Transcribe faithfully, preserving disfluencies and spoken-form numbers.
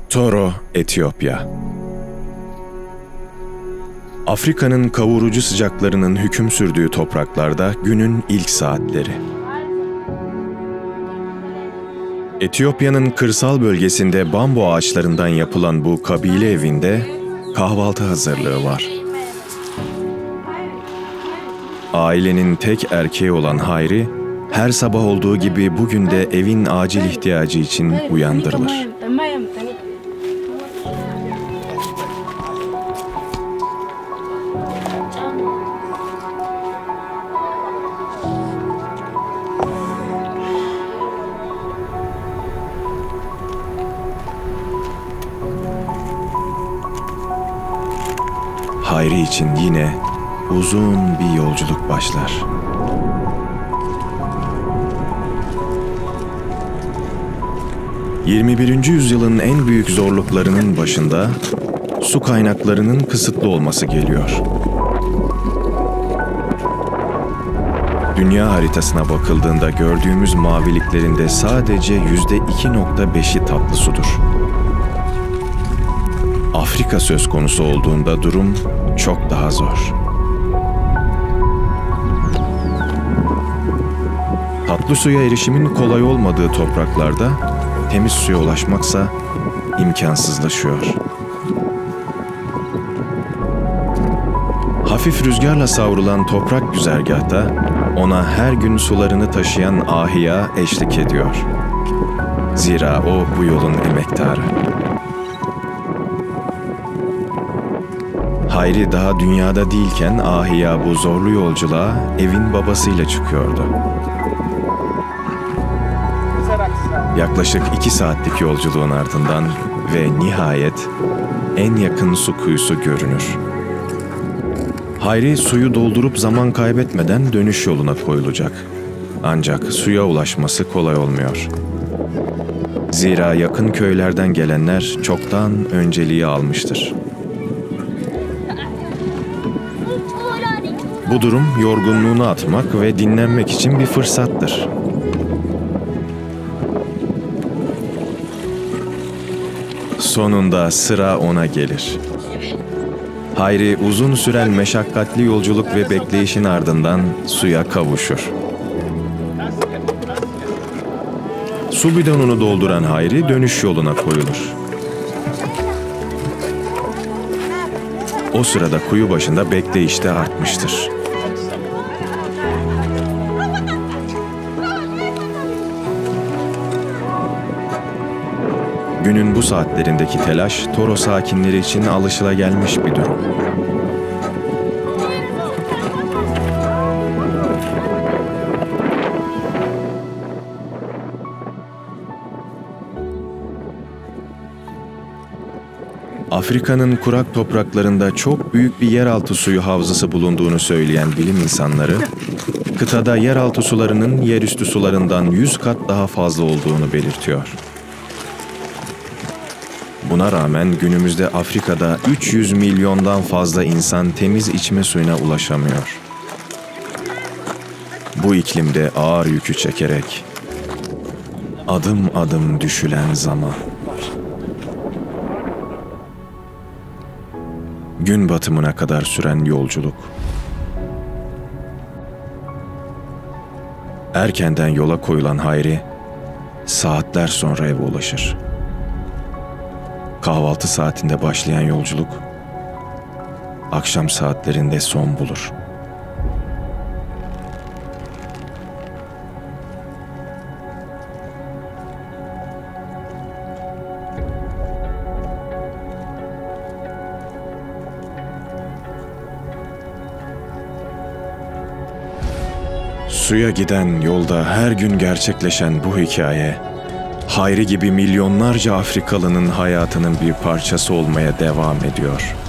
Toro, Etiyopya. Afrika'nın kavurucu sıcaklarının hüküm sürdüğü topraklarda günün ilk saatleri. Etiyopya'nın kırsal bölgesinde bambu ağaçlarından yapılan bu kabile evinde kahvaltı hazırlığı var. Ailenin tek erkeği olan Hayri, her sabah olduğu gibi bugün de evin acil ihtiyacı için uyandırılır. Hayri için yine uzun bir yolculuk başlar. yirmi birinci yüzyılın en büyük zorluklarının başında su kaynaklarının kısıtlı olması geliyor. Dünya haritasına bakıldığında gördüğümüz maviliklerin de sadece yüzde iki nokta beşi tatlı sudur. Afrika söz konusu olduğunda durum çok daha zor. Tatlı suya erişimin kolay olmadığı topraklarda temiz suya ulaşmaksa imkansızlaşıyor. Hafif rüzgarla savrulan toprak güzergahta ona her gün sularını taşıyan Ahiya eşlik ediyor. Zira o bu yolun emektarı. Hayri daha dünyada değilken Ahiya bu zorlu yolculuğa evin babasıyla çıkıyordu. Yaklaşık iki saatlik yolculuğun ardından ve nihayet en yakın su kuyusu görünür. Hayri suyu doldurup zaman kaybetmeden dönüş yoluna koyulacak. Ancak suya ulaşması kolay olmuyor. Zira yakın köylerden gelenler çoktan önceliği almıştır. Bu durum yorgunluğunu atmak ve dinlenmek için bir fırsattır. Sonunda sıra ona gelir. Hayri uzun süren meşakkatli yolculuk ve bekleyişin ardından suya kavuşur. Su bidonunu dolduran Hayri dönüş yoluna koyulur. O sırada kuyu başında bekleyiş de artmıştır. Günün bu saatlerindeki telaş, Toro sakinleri için alışılagelmiş bir durum. Afrika'nın kurak topraklarında çok büyük bir yeraltı suyu havzası bulunduğunu söyleyen bilim insanları, kıtada yeraltı sularının yerüstü sularından yüz kat daha fazla olduğunu belirtiyor. Buna rağmen günümüzde Afrika'da üç yüz milyondan fazla insan temiz içme suyuna ulaşamıyor. Bu iklimde ağır yükü çekerek adım adım düşülen zaman. Gün batımına kadar süren yolculuk. Erkenden yola koyulan Hayri, saatler sonra eve ulaşır. Kahvaltı saatinde başlayan yolculuk, akşam saatlerinde son bulur. Suya giden yolda her gün gerçekleşen bu hikaye, Hayri gibi milyonlarca Afrikalının hayatının bir parçası olmaya devam ediyor.